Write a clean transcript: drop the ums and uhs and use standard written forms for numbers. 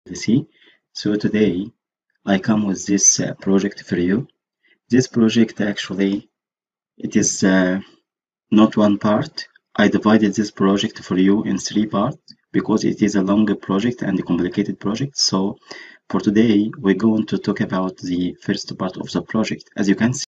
PLC. So today I come with this project for you. This project actually it is not one part. I divided this project for you in 3 parts because it is a longer project and a complicated project. So for today we're going to talk about the first part of the project. As you can